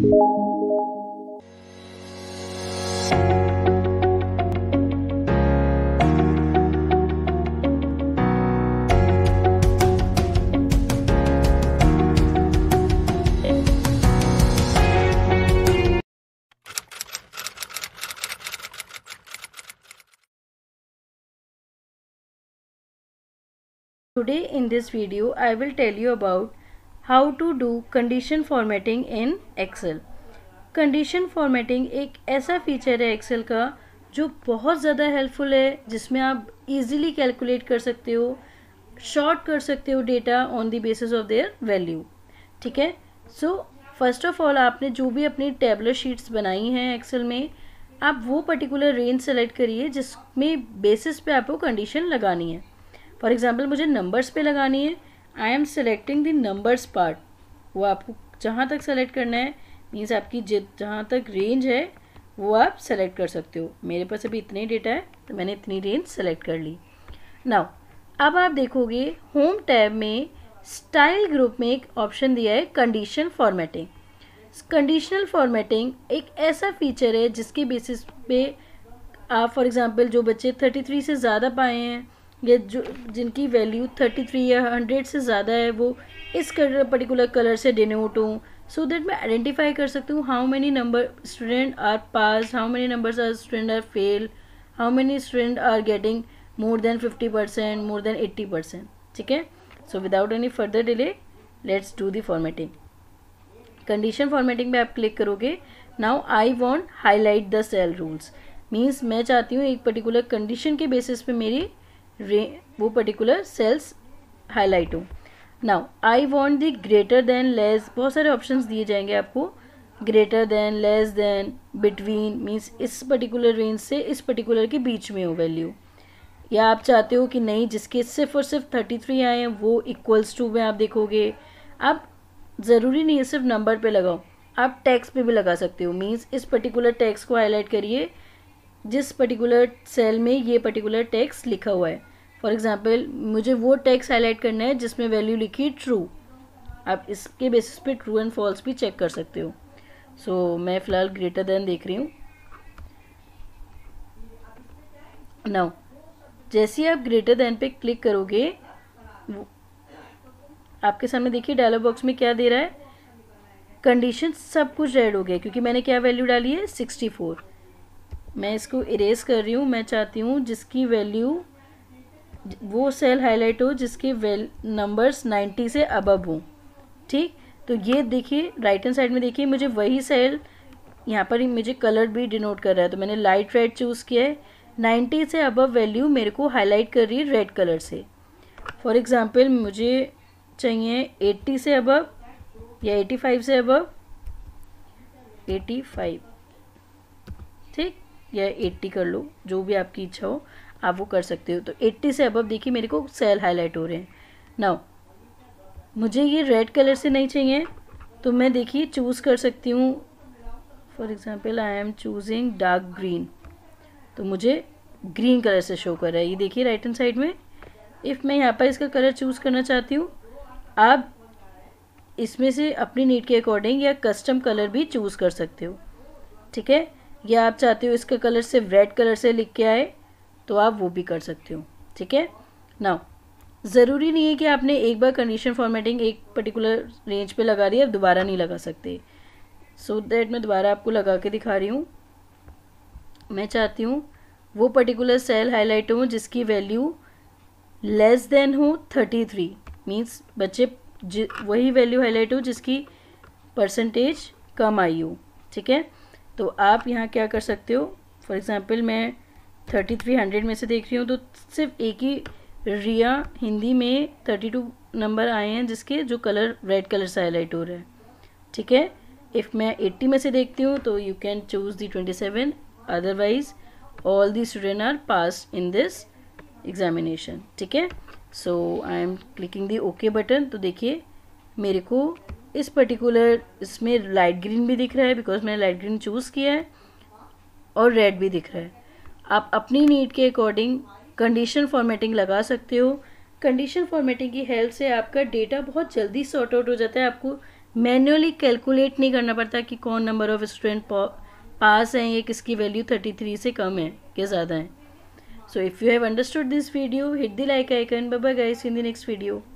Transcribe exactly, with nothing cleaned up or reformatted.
Today in this video I will tell you about how to do condition formatting in Excel. Condition formatting एक ऐसा feature है Excel का जो बहुत ज़्यादा हेल्पफुल है, जिसमें आप इजीली कैलकुलेट कर सकते हो, शॉर्ट कर सकते हो data on the basis of their value. ठीक है. सो फर्स्ट ऑफ ऑल आपने जो भी अपनी टेबलर शीट्स बनाई हैं एक्सेल में, आप वो पर्टिकुलर रेंज सेलेक्ट करिए जिसमें बेसिस पे आपको कंडीशन लगानी है. फॉर एग्जाम्पल मुझे नंबर्स पे लगानी है. I am selecting the numbers part. वो आपको जहाँ तक सेलेक्ट करना है, मीन्स आपकी जित जहाँ तक रेंज है वो आप सेलेक्ट कर सकते हो. मेरे पास अभी इतने डेटा है तो मैंने इतनी रेंज सेलेक्ट कर ली. नाउ अब आप देखोगे होम टैब में स्टाइल ग्रुप में एक ऑप्शन दिया है कंडीशन फॉर्मेटिंग. कंडीशनल फॉर्मेटिंग एक ऐसा फीचर है जिसके बेसिस पे आप फॉर एग्जांपल जो बच्चे तैंतीस से ज़्यादा पाए हैं या जो जिनकी वैल्यू तैंतीस या सौ से ज़्यादा है वो इस पर्टिकुलर कलर से डिनोट हूँ, सो दैट मैं आइडेंटिफाई कर सकती हूँ how many number student are pass, how many numbers are student are fail, how many student are getting more than fifty percent, more than eighty percent. ठीक है. So without any further delay let's do the formatting. Condition formatting पे आप click करोगे. Now I want highlight the cell rules. Means मैं चाहती हूँ एक particular condition के बेसिस पे मेरी रे वो पर्टिकुलर सेल्स हाईलाइट हो. Now I want the greater than, less, बहुत सारे ऑप्शंस दिए जाएंगे आपको. Greater than, less than, between, means इस पर्टिकुलर रेंज से इस पर्टिकुलर के बीच में हो वैल्यू. या आप चाहते हो कि नहीं जिसके सिर्फ और सिर्फ थर्टी थ्री आए हैं वो इक्वल्स टू में आप देखोगे. आप ज़रूरी नहीं है सिर्फ नंबर पे लगाओ, आप टैक्स पे भी लगा सकते हो. मीन्स इस पर्टिकुलर टैक्स को हाईलाइट करिए जिस पर्टिकुलर सेल में ये पर्टिकुलर टैक्स लिखा हुआ है. फॉर एग्जांपल मुझे वो टैक्स हाईलाइट करना है जिसमें वैल्यू लिखी ट्रू. आप इसके बेसिस पे ट्रू एंड फॉल्स भी चेक कर सकते हो. सो so, मैं फ़िलहाल ग्रेटर देन देख रही हूँ. नाउ जैसे ही आप ग्रेटर देन पे क्लिक करोगे आपके सामने देखिए डायलॉग बॉक्स में क्या दे रहा है. कंडीशन सब कुछ रेड हो गया क्योंकि मैंने क्या वैल्यू डाली है सिक्सटी फोर. मैं इसको इरेज कर रही हूँ. मैं चाहती हूँ जिसकी वैल्यू वो सेल हाईलाइट हो जिसके वेल नंबर्स नाइन्टी से अबव हों. ठीक. तो ये देखिए राइट हैंड साइड में देखिए मुझे वही सेल यहाँ पर ही मुझे कलर भी डिनोट कर रहा है. तो मैंने लाइट रेड चूज़ किया है. नाइन्टी से अबव वैल्यू मेरे को हाईलाइट कर रही है रेड कलर से. फॉर एग्जांपल मुझे चाहिए अस्सी से अबव या पचासी से अबव. पचासी. ठीक. या अस्सी कर लो, जो भी आपकी इच्छा हो आप वो कर सकते हो. तो अस्सी से अबव देखिए मेरे को सेल हाईलाइट हो रहे हैं. नाउ मुझे ये रेड कलर से नहीं चाहिए तो मैं देखिए चूज़ कर सकती हूँ. For example I am choosing dark green. तो मुझे ग्रीन कलर से शो कर रहा है. ये देखिए राइट हैंड साइड में. इफ़ मैं यहाँ पर इसका कलर चूज़ करना चाहती हूँ, आप इसमें से अपनी नीड के अकॉर्डिंग या कस्टम कलर भी चूज़ कर सकते हो. ठीक है. या आप चाहते हो इसका कलर सिर्फ रेड कलर से लिख के आए तो आप वो भी कर सकते हो. ठीक है. नाउ ज़रूरी नहीं है कि आपने एक बार कंडीशन फॉर्मेटिंग एक पर्टिकुलर रेंज पे लगा दी, आप दोबारा नहीं लगा सकते. सो so दैट मैं दोबारा आपको लगा के दिखा रही हूँ. मैं चाहती हूँ वो पर्टिकुलर सेल हाईलाइट हो जिसकी वैल्यू लेस देन हो थर्टी थ्री. मीन्स बच्चे वही वैल्यू हाईलाइट हो जिसकी परसेंटेज कम आई हो. ठीक है. तो आप यहाँ क्या कर सकते हो. फॉर एग्जांपल मैं थर्टी थ्री हंड्रेड में से देख रही हूँ तो सिर्फ एक ही रिया हिंदी में थर्टी टू नंबर आए हैं जिसके जो कलर रेड कलर से हाईलाइट हो रहा है. ठीक है. इफ़ मैं एट्टी में से देखती हूँ तो you can choose the twenty seven. Otherwise all the student are pass in this examination. ठीक है. So I am clicking the okay button. तो देखिए मेरे को इस पर्टिकुलर इसमें लाइट ग्रीन भी दिख रहा है बिकॉज मैंने लाइट ग्रीन चूज़ किया है, और रेड भी दिख रहा है. आप अपनी नीड के अकॉर्डिंग कंडीशन फॉर्मेटिंग लगा सकते हो. कंडीशन फॉर्मेटिंग की हेल्प से आपका डेटा बहुत जल्दी सॉर्ट आउट हो जाता है. आपको मैन्युअली कैलकुलेट नहीं करना पड़ता कि कौन नंबर ऑफ स्टूडेंट पास हैं या किसकी वैल्यू थर्टी थ्री से कम है या ज़्यादा है. So if you have understood this video, hit the like icon. Bye bye guys, in the next video.